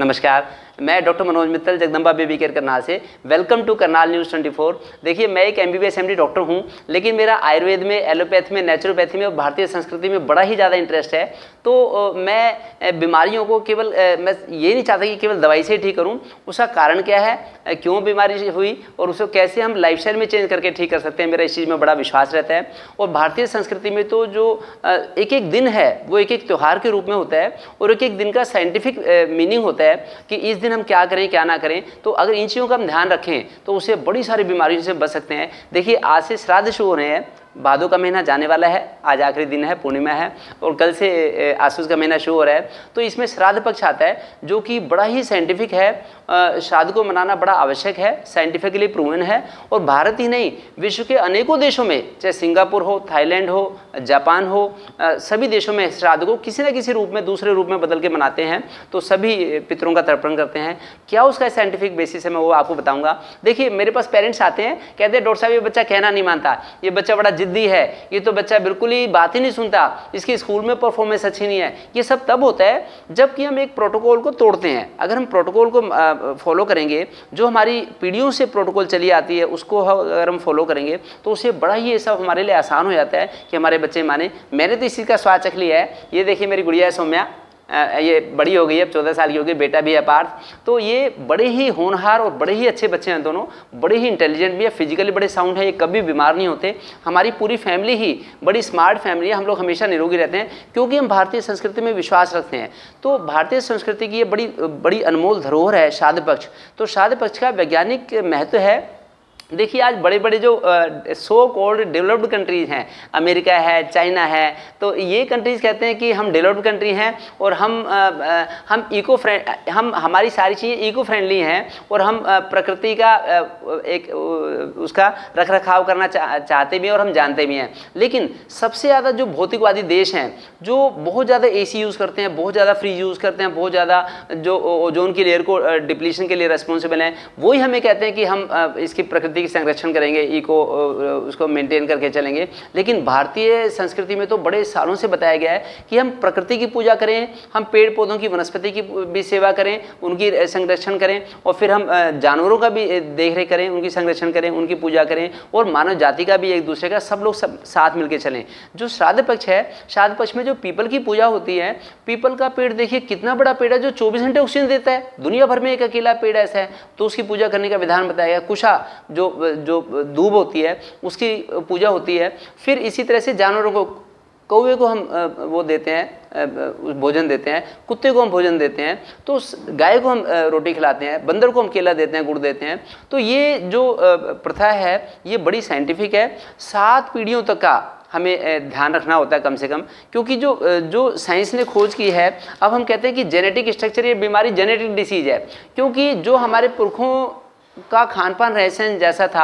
नमस्कार, मैं doctor Manoj Mittal Jagdamba baby care Karnal से। Welcome to Karnal news 24। देखिए, मैं एक MBBS MD डॉक्टर हूं, लेकिन मेरा आयुर्वेद में, एलोपैथी में, नेचुरोपैथी में और भारतीय संस्कृति में बड़ा ही ज़्यादा इंटरेस्ट है। तो मैं बीमारियों को केवल मैं ये नहीं चाहता कि केवल दवाई से ही ठीक करूँ। उसका कारण क्या है, क्यों बीमारी हुई और उसको कैसे हम लाइफस्टाइल में चेंज करके ठीक कर सकते हैं, मेरा इस चीज़ में बड़ा विश्वास रहता है। और भारतीय संस्कृति में तो जो एक एक दिन है वो एक एक त्यौहार के रूप में होता है और एक एक दिन का साइंटिफिक मीनिंग होता है कि इस दिन हम क्या करें क्या ना करें। तो अगर इन चीज़ों का हम ध्यान रखें तो उससे बड़ी सारी बीमारियों से बच सकते हैं। देखिए, आज से श्राद्ध शुरू हो रहे हैं, भादों का महीना जाने वाला है, आज आखिरी दिन है, पूर्णिमा है, और कल से आश्विन का महीना शुरू हो रहा है। तो इसमें श्राद्ध पक्ष आता है जो कि बड़ा ही साइंटिफिक है। श्राद्ध को मनाना बड़ा आवश्यक है, साइंटिफिकली प्रूवन है। और भारत ही नहीं, विश्व के अनेकों देशों में, चाहे सिंगापुर हो, थाईलैंड हो, जापान हो, सभी देशों में श्राद्ध को किसी न किसी रूप में, दूसरे रूप में बदल के मनाते हैं। तो सभी पितरों का तर्पण करते हैं। क्या उसका साइंटिफिक बेसिस है, मैं वो आपको बताऊंगा। देखिए, मेरे पास पेरेंट्स आते हैं, कहते हैं डॉक्टर साहब ये बच्चा कहना नहीं मानता, ये बच्चा बड़ा जिद्दी है, ये तो बच्चा बिल्कुल ही बात ही नहीं सुनता, इसकी स्कूल में परफॉर्मेंस अच्छी नहीं है। ये सब तब होता है जबकि हम एक प्रोटोकॉल को तोड़ते हैं। अगर हम प्रोटोकॉल को फॉलो करेंगे, जो हमारी पीढ़ियों से प्रोटोकॉल चली आती है, उसको अगर हम फॉलो करेंगे तो उससे बड़ा ही ये सब हमारे लिए आसान हो जाता है कि हमारे बच्चे माने। मैंने तो इस चीज़ का स्वाद चख लिया है। ये देखिए, मेरी गुड़िया है सौम्या, ये बड़ी हो गई है, अब 14 साल की हो गई, बेटा भी है पार्थ। तो ये बड़े ही होनहार और बड़े ही अच्छे बच्चे हैं दोनों, बड़े ही इंटेलिजेंट भी है, फिजिकली बड़े साउंड है, ये कभी बीमार नहीं होते। हमारी पूरी फैमिली ही बड़ी स्मार्ट फैमिली है, हम लोग हमेशा निरोगी रहते हैं क्योंकि हम भारतीय संस्कृति में विश्वास रखते हैं। तो भारतीय संस्कृति की ये बड़ी अनमोल धरोहर है श्राद्ध पक्ष। तो श्राद्ध पक्ष का वैज्ञानिक महत्व है। देखिए, आज बड़े बड़े जो सो कॉल्ड डेवलप्ड कंट्रीज हैं, अमेरिका है, चाइना है, तो ये कंट्रीज़ कहते हैं कि हम डेवलप्ड कंट्री हैं और हम इको फ्रेंड, हमारी सारी चीज़ें इको फ्रेंडली हैं और हम प्रकृति का एक उसका रख रखाव करना चाहते भी हैं और हम जानते भी हैं। लेकिन सबसे ज़्यादा जो भौतिकवादी देश हैं, जो बहुत ज़्यादा AC यूज़ करते हैं, बहुत ज़्यादा फ्रिज यूज़ करते हैं, बहुत ज़्यादा जो ओजोन की लेयर को डिप्लीशन के लिए रिस्पॉन्सिबल हैं, वही हमें कहते हैं कि हम इसकी प्रकृति की संरक्षण करेंगे, इको उसको मेंटेन करके चलेंगे। लेकिन भारतीय संस्कृति में तो बड़े सालों से बताया गया है कि हम प्रकृति की पूजा करें, हम पेड़ पौधों की, वनस्पति की भी सेवा करें, उनकी संरक्षण करें, और फिर हम जानवरों का भी देखरेख करें, उनकी संरक्षण करें, उनकी पूजा करें, और मानव जाति का भी एक दूसरे का, सब लोग सब साथ मिलकर चलें। जो श्राद्ध पक्ष है, श्राद्ध पक्ष में जो पीपल की पूजा होती है, पीपल का पेड़ देखिए कितना बड़ा पेड़ है जो 24 घंटे ऑक्सीजन देता है। दुनिया भर में एक अकेला पेड़ ऐसा है, तो उसकी पूजा करने का विधान बताया गया। कुशा जो दूब होती है उसकी पूजा होती है। फिर इसी तरह से जानवरों को, कौवे को हम वो देते हैं, भोजन देते हैं, कुत्ते को हम भोजन देते हैं, तो गाय को हम रोटी खिलाते हैं, बंदर को हम केला देते हैं, गुड़ देते हैं। तो ये जो प्रथा है ये बड़ी साइंटिफिक है। 7 पीढ़ियों तक का हमें ध्यान रखना होता है कम से कम, क्योंकि जो साइंस ने खोज की है, अब हम कहते हैं कि जेनेटिक स्ट्रक्चर, ये बीमारी जेनेटिक डिसीज है, क्योंकि जो हमारे पुरखों का खान पान रहन जैसा था,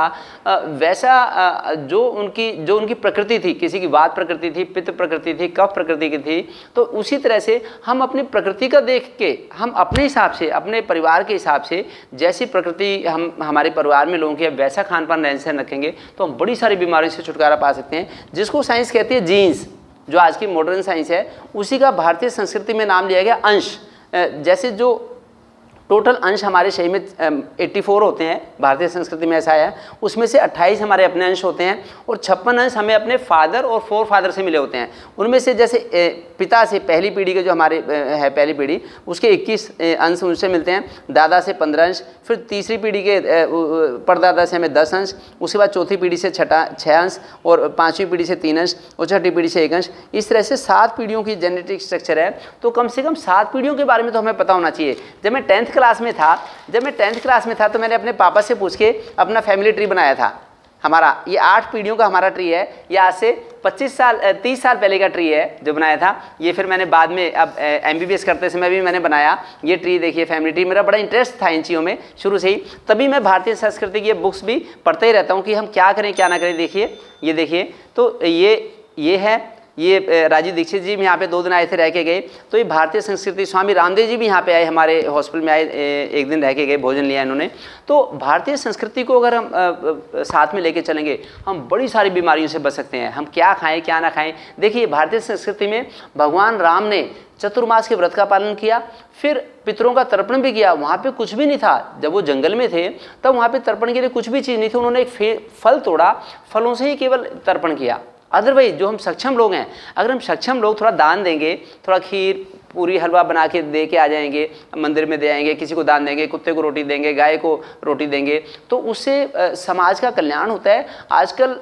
वैसा जो उनकी प्रकृति थी, किसी की वात प्रकृति थी, पित्त प्रकृति थी, कफ प्रकृति की थी, तो उसी तरह से हम अपनी प्रकृति का देख के, हम अपने हिसाब से, अपने परिवार के हिसाब से, जैसी प्रकृति हम हमारे परिवार में लोगों की, वैसा खान पान रहन सहन रखेंगे तो हम बड़ी सारी बीमारियों से छुटकारा पा सकते हैं, जिसको साइंस कहती है जीन्स। जो आज की मॉडर्न साइंस है, उसी का भारतीय संस्कृति में नाम लिया गया अंश। जैसे जो टोटल अंश हमारे शरीर में 84 होते हैं, भारतीय संस्कृति में ऐसा है, उसमें से 28 हमारे अपने अंश होते हैं और 56 अंश हमें अपने फादर और फोर फादर से मिले होते हैं। उनमें से जैसे पिता से, पहली पीढ़ी के जो हमारे है पहली पीढ़ी, उसके 21 अंश उनसे मिलते हैं, दादा से 15 अंश, फिर तीसरी पीढ़ी के परदादा से हमें 10 अंश, उसके बाद चौथी पीढ़ी से 6 अंश, और 5वीं पीढ़ी से 3 अंश, और 6ठी पीढ़ी से 1 अंश। इस तरह से 7 पीढ़ियों की जेनेटिक स्ट्रक्चर है। तो कम से कम 7 पीढ़ियों के बारे में तो हमें पता होना चाहिए। जब मैं 10th क्लास में था तो मैंने अपने पापा से पूछ के अपना फैमिली ट्री बनाया था। हमारा ये 8 पीढ़ियों का हमारा ट्री है। ये आज से 30 साल पहले का ट्री है जो बनाया था। ये फिर मैंने बाद में, अब MBBS करते समय भी मैंने बनाया ये ट्री। देखिए, फैमिली ट्री, मेरा बड़ा इंटरेस्ट था इन चीज़ों में शुरू से ही, तभी मैं भारतीय संस्कृति की बुक्स भी पढ़ते ही रहता हूँ कि हम क्या करें क्या ना करें। देखिए, ये देखिए, तो ये है ये राजीव दीक्षित जी भी यहाँ पे 2 दिन आए थे, रह के गए। तो ये भारतीय संस्कृति, स्वामी रामदेव जी भी यहाँ पे आए, हमारे हॉस्पिटल में आए, 1 दिन रह के गए, भोजन लिया इन्होंने। तो भारतीय संस्कृति को अगर हम साथ में लेके चलेंगे, हम बड़ी सारी बीमारियों से बच सकते हैं। हम क्या खाएं क्या ना खाएं। देखिए भारतीय संस्कृति में भगवान राम ने चतुर्मास के व्रत का पालन किया, फिर पितरों का तर्पण भी किया। वहाँ पे कुछ भी नहीं था, जब वो जंगल में थे तब वहाँ पे तर्पण के लिए कुछ भी चीज़ नहीं थी। उन्होंने एक फल तोड़ा, फलों से ही केवल तर्पण किया। अदरवाइज जो हम सक्षम लोग हैं, अगर हम सक्षम लोग थोड़ा दान देंगे, थोड़ा खीर पूरी हलवा बना के दे के आ जाएंगे, मंदिर में दे आएंगे, किसी को दान देंगे, कुत्ते को रोटी देंगे, गाय को रोटी देंगे, तो उससे समाज का कल्याण होता है। आजकल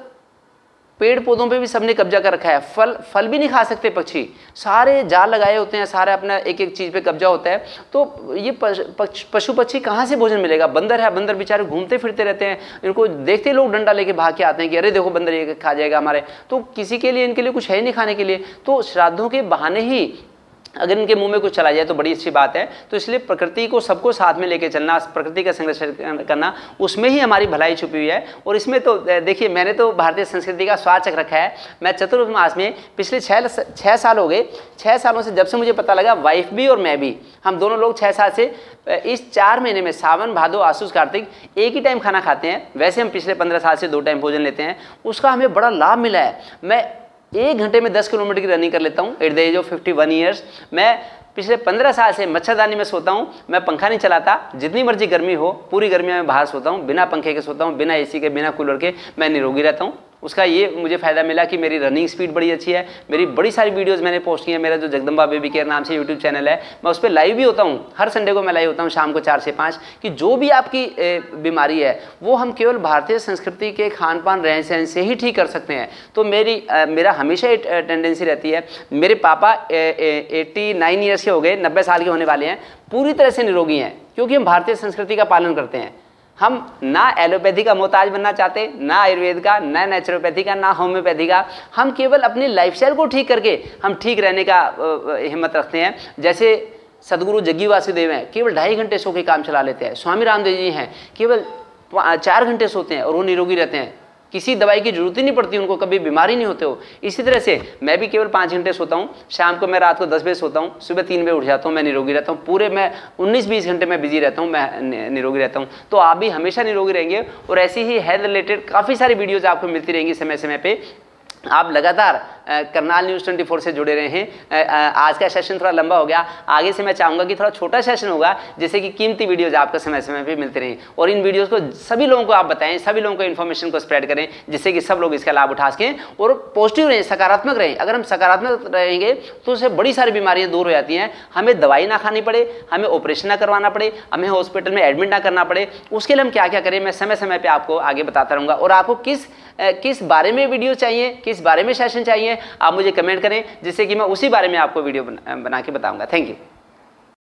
पेड़ पौधों पे भी सबने कब्जा कर रखा है, फल भी नहीं खा सकते पक्षी, सारे जाल लगाए होते हैं, सारे अपना एक एक चीज़ पे कब्जा होता है। तो ये पशु पक्षी कहाँ से भोजन मिलेगा। बंदर है, बंदर बेचारे घूमते फिरते रहते हैं, इनको देखते लोग डंडा लेके भाग के आते हैं कि अरे देखो बंदर ये खा जाएगा हमारे। तो किसी के लिए, इनके लिए कुछ है नहीं खाने के लिए। तो श्राद्धों के बहाने ही अगर इनके मुंह में कुछ चला जाए तो बड़ी अच्छी बात है। तो इसलिए प्रकृति को सबको साथ में लेके चलना, प्रकृति का संरक्षण करना, उसमें ही हमारी भलाई छुपी हुई है। और इसमें तो देखिए, मैंने तो भारतीय संस्कृति का स्वाद चख रखा है। मैं चतुर्मास में पिछले 6 साल हो गए, 6 सालों से जब से मुझे पता लगा, वाइफ भी और मैं भी, हम दोनों लोग 6 साल से इस 4 महीने में सावन भादो आसूस कार्तिक एक ही टाइम खाना खाते हैं। वैसे हम पिछले 15 साल से 2 टाइम भोजन लेते हैं। उसका हमें बड़ा लाभ मिला है। मैं 1 घंटे में 10 किलोमीटर की रनिंग कर लेता हूँ at the age of 51 years. मैं पिछले 15 साल से मच्छरदानी में सोता हूँ, मैं पंखा नहीं चलाता, जितनी मर्जी गर्मी हो पूरी गर्मी में बाहर सोता हूँ, बिना पंखे के सोता हूँ, बिना एसी के, बिना कूलर के, मैं निरोगी रहता हूँ। उसका ये मुझे फ़ायदा मिला कि मेरी रनिंग स्पीड बड़ी अच्छी है। मेरी बड़ी सारी वीडियोस मैंने पोस्ट की है। मेरा जो जगदम्बा बेबी केयर नाम से यूट्यूब चैनल है, मैं उस पर लाइव भी होता हूँ। हर संडे को मैं लाइव होता हूँ शाम को 4 से 5, कि जो भी आपकी बीमारी है वो हम केवल भारतीय संस्कृति के खान पान रहन सहन से ही ठीक कर सकते हैं। तो मेरा हमेशा एक टेंडेंसी रहती है। मेरे पापा 89 ईयर्स के हो गए, 90 साल के होने वाले हैं, पूरी तरह से निरोगी हैं, क्योंकि हम भारतीय संस्कृति का पालन करते हैं। हम ना एलोपैथी का मोहताज बनना चाहते, ना आयुर्वेद का, ना नेचुरोपैथी का, ना होम्योपैथी का। हम केवल अपनी लाइफस्टाइल को ठीक करके हम ठीक रहने का हिम्मत रखते हैं। जैसे सदगुरु जग्गी वासुदेव हैं, केवल 2.5 घंटे सो के काम चला लेते हैं। स्वामी रामदेव जी हैं, केवल 4 घंटे सोते हैं और वो निरोगी रहते हैं। किसी दवाई की जरूरत ही नहीं पड़ती उनको, कभी बीमारी नहीं होते हो। इसी तरह से मैं भी केवल 5 घंटे सोता हूँ। शाम को मैं रात को 10 बजे सोता हूँ, सुबह 3 बजे उठ जाता हूँ, मैं निरोगी रहता हूँ। पूरे मैं 19-20 घंटे में बिजी रहता हूँ, मैं निरोगी रहता हूँ। तो आप भी हमेशा निरोगी रहेंगे। और ऐसी ही हेल्थ रिलेटेड काफ़ी सारी वीडियोज़ आपको मिलती रहेंगी समय समय पर। आप लगातार करनाल न्यूज़ 24 से जुड़े रहे हैं। आज का सेशन थोड़ा लंबा हो गया, आगे से मैं चाहूँगा कि थोड़ा छोटा सेशन होगा, जिससे कि कीमती वीडियोज़ आपको समय समय पे मिलते रहें। और इन वीडियोज़ को सभी लोगों को आप बताएं, सभी लोगों को इन्फॉर्मेशन को स्प्रेड करें, जिससे कि सब लोग इसका लाभ उठा सकें और पॉजिटिव रहें, सकारात्मक रहें। अगर हम सकारात्मक रहेंगे तो उससे बड़ी सारी बीमारियाँ दूर हो जाती हैं। हमें दवाई ना खानी पड़े, हमें ऑपरेशन ना करवाना पड़े, हमें हॉस्पिटल में एडमिट ना करना पड़े। उसके लिए हम क्या क्या करें, मैं समय समय पर आपको आगे बताता रहूँगा। और आपको किस बारे में वीडियो चाहिए, किस बारे में सेशन चाहिए, आप मुझे कमेंट करें, जिससे कि मैं उसी बारे में आपको वीडियो बना के बताऊंगा। Thank you.